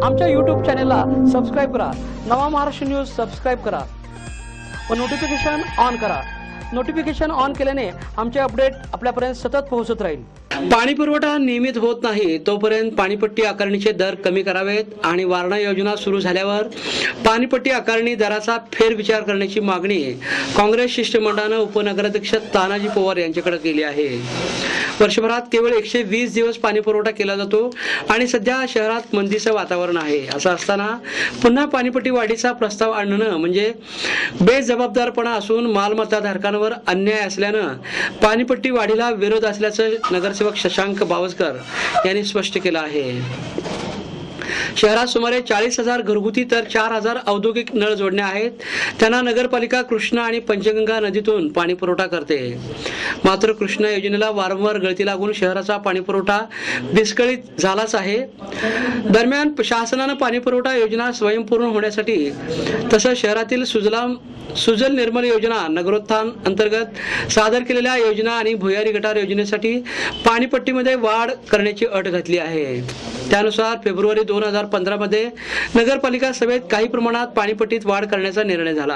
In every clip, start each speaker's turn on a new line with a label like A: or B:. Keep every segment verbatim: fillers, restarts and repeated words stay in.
A: आमच्या यूट्यूब चॅनेलला सबस्क्राईब करा. नवा महाराष्ट्र न्यूज सबस्क्राईब करा व नोटिफिकेशन ऑन करा. नोटिफिकेशन ऑन केल्याने आमचे अपडेट आपल्यापर्यंत सतत पोहोचत राहील. पाणी पुरवठा नियमित होत नाही तोपर्यंत पाणीपट्टी आकारणीचे दर कमी करावेत आणि वारणा योजना सुरू झाल्यावर पाणीपट्टी आकारणी दराचा फेरविचार करण्याची मागणी काँग्रेस शिष्टमंडळाने उपनगराध्यक्ष तानाजी पवार यांच्याकडे केली आहे. वर्षभरात केवळ एकशे वीस दिवस पाणी पुरवठा केला जातो आणि सध्या शहरात मंदीचं वातावरण आहे. असं असताना पुन्हा पाणीपट्टी वाढीचा प्रस्ताव आणणं म्हणजे बेजबाबदारपणा असून मालमत्ताधारकांवर अन्याय असल्यानं पाणीपट्टी वाढीला विरोध असल्याचं नगरसेवक शशांक बावस्कर यांनी स्पष्ट केलं आहे. शहरात सुमारे चाळीस हजार घरगुती तर चार हजार औद्योगिक नळ जोडण्या आहेत. त्यांना नगरपालिका कृष्णा आणि पंचगंगा नदीतून पाणी पुरवठा करते. मात्र कृष्णा योजनेला वारंवार गळती लागून शहराचा पाणी पुरवठा विस्कळीत झालाच आहे. दरम्यान शासनानं पाणी पुरवठा योजना स्वयंपूर्ण होण्यासाठी तसंच शहरातील सुजलाम सुजल निर्मल योजना नगरोत्थान अंतर्गत सादर केलेल्या योजना आणि भुयारी गटार योजनेसाठी पाणीपट्टीमध्ये वाढ करण्याची अट घातली आहे. त्यानुसार फेब्रुवारी दोन हजार पंधरा मध्ये नगरपालिका सभेत काही प्रमाणात पाणीपट्टीत वाढ करण्याचा निर्णय झाला.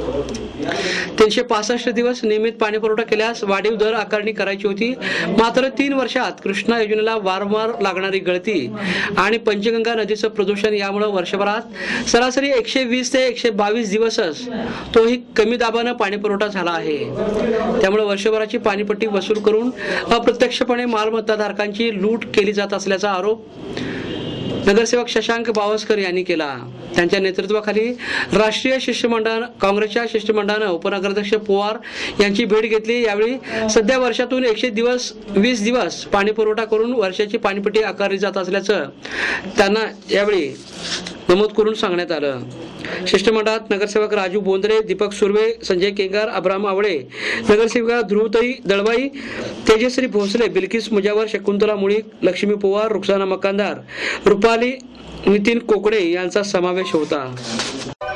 A: तीनशे पासष्ट दिवस नियमित पाणी पुरवठा केल्यास वाढीव दर आकारणी करायची होती. मात्र तीन वर्षात कृष्णा योजनेला वारंवार लागणारी गळती आणि पंचगंगा नदीचं प्रदूषण यामुळे वर्षभरात सरासरी एकशे वीस ते एकशे बावीस दिवसच तोही कमी दाबानं पाणी पुरवठा झाला आहे. त्यामुळे वर्षभराची पाणीपट्टी वसूल करून अप्रत्यक्षपणे मालमत्ताधारकांची लूट केली जात असल्याचा आरोप नगरसेवक शशांक बावस्कर यांनी केला. त्यांच्या नेतृत्वाखाली राष्ट्रीय शिष्टमंडळ काँग्रेसच्या शिष्टमंडळानं उपनगराध्यक्ष पवार यांची भेट घेतली. यावेळी सध्या वर्षातून एकशे दिवस वीस दिवस पाणी पुरवठा करून वर्षाची पाणीपट्टी आकारली जात असल्याचं त्यांना यावेळी नमूद करून सांगण्यात आलं. शिष्टमंडळात नगरसेवक राजू बोंद्रे, दीपक सुर्वे, संजय केंगार, अब्राम आवळे, नगरसेविका ध्रुवताई दळवाई, तेजश्री भोसले, बिल्किस मुजावर, शकुंतला मुळीक, लक्ष्मी पवार, रुक्साना मकानदार, रुपाली नितीन कोकडे यांचा समावेश होता.